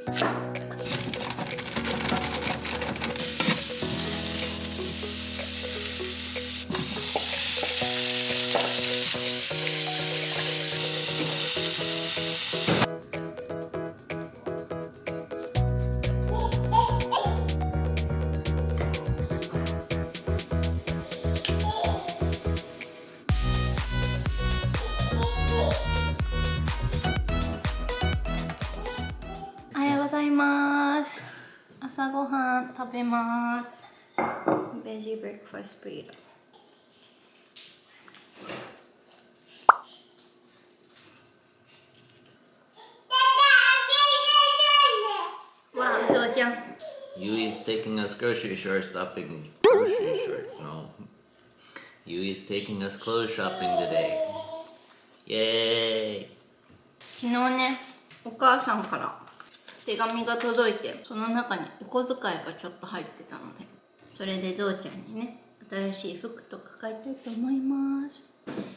朝ごはん食べます。ベジブレックファストブリード。わあ、ゾウちゃん。 Yui is taking us grocery shopping. Grocery short, no. Yui is taking us clothes shopping today. Yay! 昨日ね、お母さんから手紙が届いて、その中にお小遣いがちょっと入ってたので、それでゾウちゃんにね、新しい服とか買いたいと思います。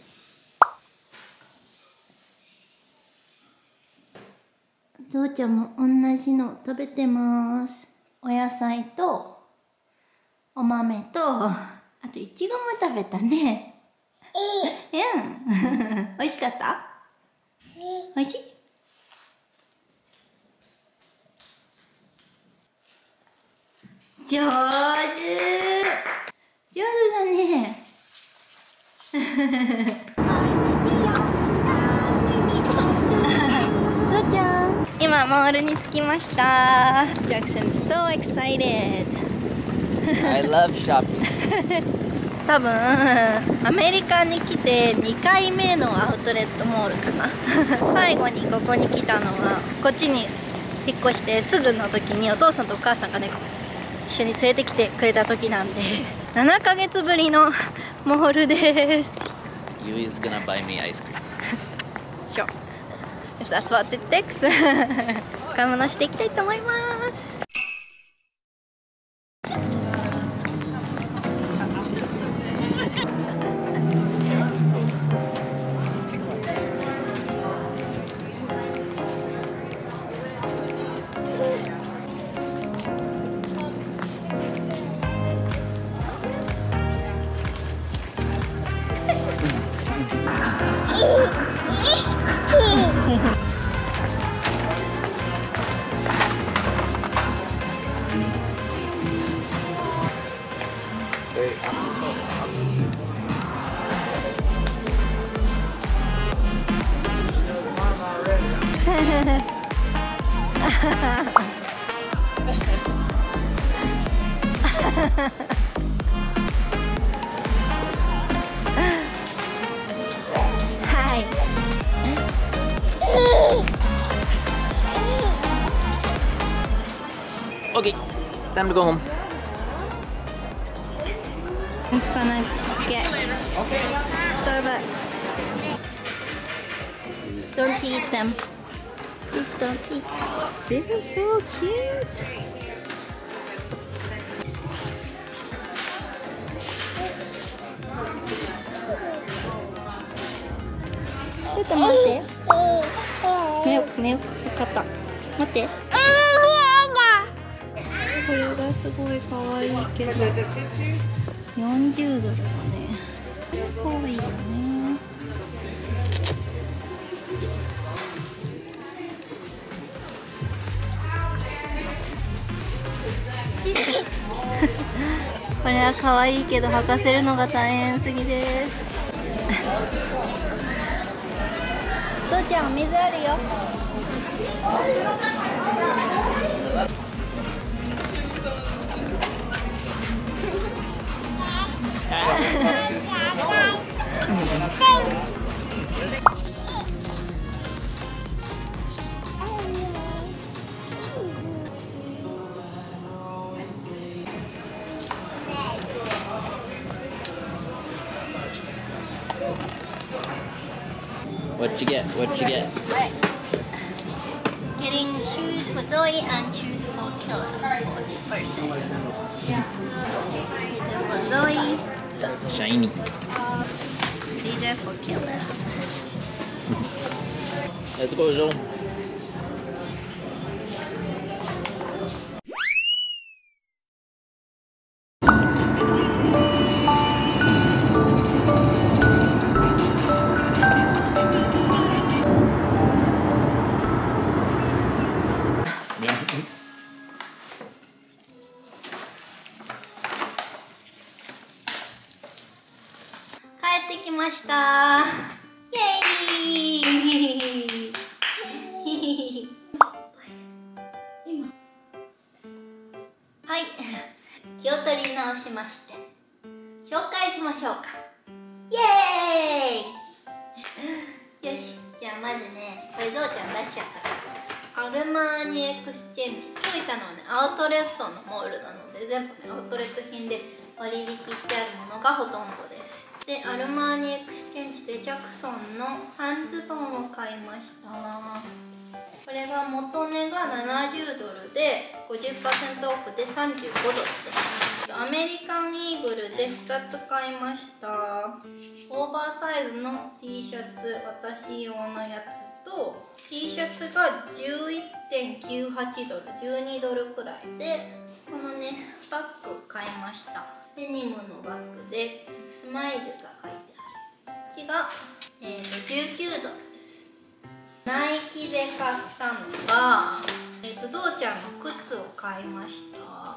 ゾウちゃんも同じの食べてます。お野菜とお豆と、あといちごも食べたね。うん。美味しかった？美味しい？上手だね。ゾウちゃん、今モールに着きました。ジャクソン so excited. I love shopping. 多分アメリカに来て2回目のアウトレットモールかな。最後にここに来たのはこっちに引っ越してすぐの時にお父さんとお母さんがね一緒に連れてきてくれた時なんで7ヶ月ぶりのモールです。 Yui is gonna buy me ice cream. Sure. If that's what it takes. 買い物していきたいと思います。はい。 Okay, time to go home. It's gonna get Starbucks. Don't eat them. Please don't eat. They're so cute. ちょっと待って。目をかかった。待って。これがすごい可愛いけど40ドルだね。可愛いよね。これは可愛いけど履かせるのが大変すぎです。そうちゃん、お水あるよ。 What you get? What you get? Getting shoes for Zoe and shoes for Killa for his birthday. These are for Zoe. Shiny. These are for Killa. Let's go, Zoe. 今はい気を取り直しまして紹介しましょうか。イエーイよし、じゃあまずね、これゾウちゃん出しちゃったからアルマーニエクスチェンジ、今日いたのはねアウトレットのモールなので、全部ねアウトレット品で割引してあるものがほとんどです。でアルマーニエクスチェンジでジャクソンの半ズボンを買いました。これが元値が$70で 50% オフで$35です。アメリカンイーグルで2つ買いました。オーバーサイズの T シャツ、私用のやつと T シャツが$11.98、$12くらいで、このねバッグ買いました。デニムのバッグでスマイルが書いてあるやつ。こっちが、$19です。ナイキで買ったのが、ゾウちゃんの靴を買いました。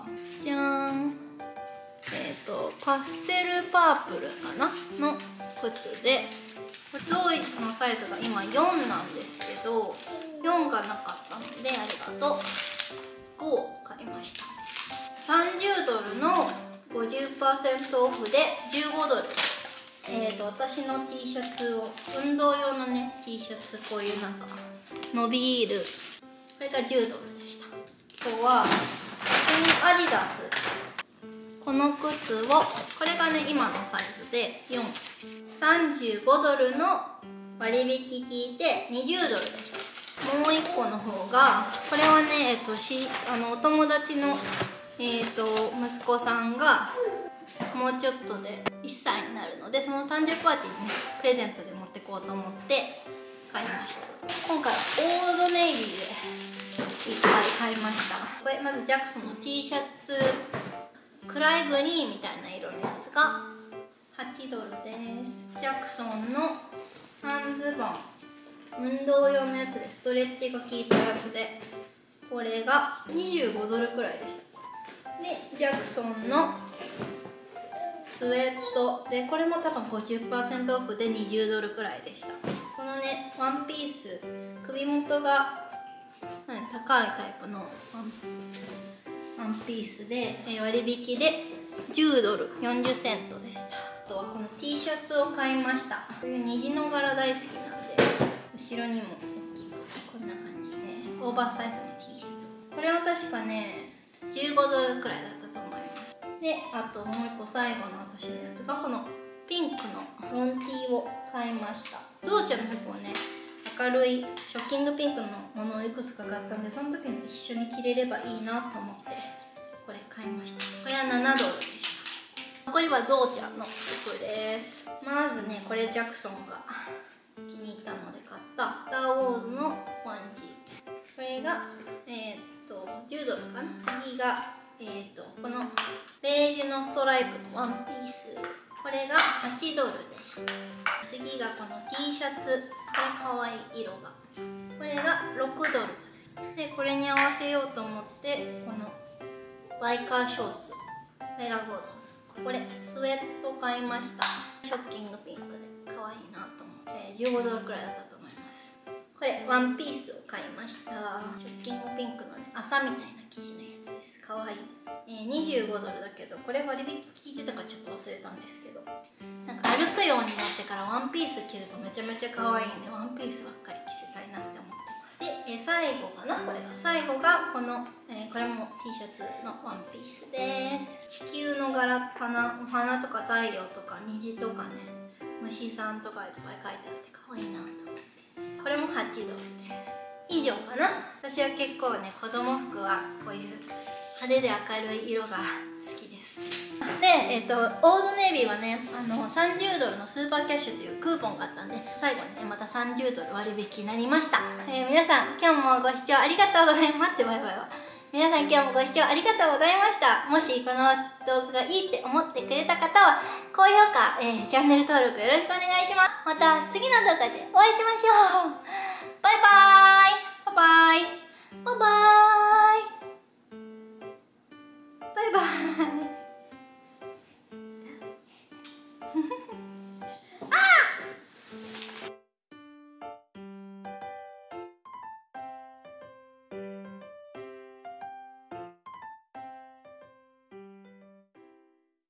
じゃーん。パステルパープルかなの靴で、ゾウのサイズが今4なんですけど、4がなかったのでありがとう。5を買いました。$30の 50% オフで$15でした。私の T シャツを、運動用のね T シャツ、こういうなんか伸びる、これが$10でした。あとはアディダス、この靴を、これがね今のサイズで$35の割引効いて$20でした。もう1個の方が、これはねお友達の息子さんがもうちょっとで1歳になるので、その誕生日パーティーにねプレゼントで持ってこうと思って買いました。今回はオールドネイビーでいっぱい買いました。これまずジャクソンの T シャツ、暗いグリーンみたいな色のやつが$8です。ジャクソンの半ズボン、運動用のやつでストレッチが効いたやつで、これが$25くらいでした。でジャクソンのスウェットで、これも多分 50% オフで$20くらいでした。このねワンピース、首元が高いタイプのワンピースで割引で$10.40でした。あとはこの T シャツを買いました。こういう虹の柄大好きなんで、後ろにも大きくこんな感じでオーバーサイズの T シャツ、これは確かね$15くらいだったと思います。であともう一個最後の私のやつがこのピンクのロン T を買いました。ゾウちゃんの服をね明るいショッキングピンクのものをいくつか買ったんで、その時に一緒に着れればいいなと思ってこれ買いました。これは$7でした。残りはゾウちゃんの服です。まずねこれジャクソンが気に入ったので買ったスター・ウォーズのワンジー、これが$10かな。次がこのベージュのストライプのワンピース、これが$8でした。次がこの T シャツ、これかわいい色が、これが$6です。でこれに合わせようと思ってこのバイカーショーツ、これが$5、これスウェット買いました。ショッキングピンクでかわいいなと思って$15くらいだったと思います。これワンピースを買いました。ショッキングピンクのね麻みたいな生地のやつです。かわいい。$25だけど、これ割引聞いてたかちょっと忘れたんですけど、なんか歩くようになってからワンピース着るとめちゃめちゃ可愛いんで、ワンピースばっかり着せたいなって思ってます。で、最後かな、これが最後がこの、これも T シャツのワンピースです。地球の柄かな、お花とか太陽とか虹とかね、虫さんとかいっぱい書いてあって可愛いなと思って、これも$8です。以上かな。私は結構ね子供服はこういう派手で明るい色が好きです。で、オールドネイビーはね$30のスーパーキャッシュっていうクーポンがあったんで、最後にねまた$30割引になりました。皆さん今日もご視聴ありがとうございます。待って、バイバイは。皆さん今日もご視聴ありがとうございました。もしこの動画がいいって思ってくれた方は高評価、チャンネル登録よろしくお願いします。また次の動画でお会いしましょう。バイバーイ。バイバイ。